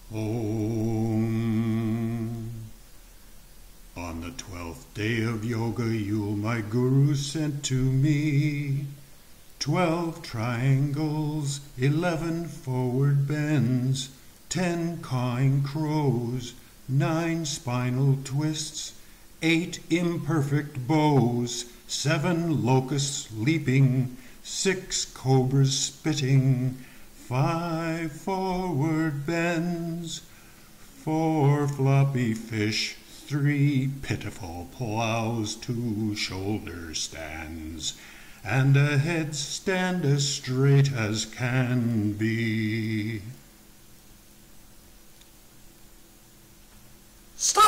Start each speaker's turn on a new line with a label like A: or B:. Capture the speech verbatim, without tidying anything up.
A: Om. On the twelfth day of Yoga Yule, my Guru sent to me twelve triangles, eleven forward bends, ten cawing crows, nine spinal twists, eight imperfect bows, seven locusts leaping, six cobras spitting, five forward bends, four floppy fish, three pitiful plows, two shoulder stands, and a headstand as straight as can be.
B: Stop!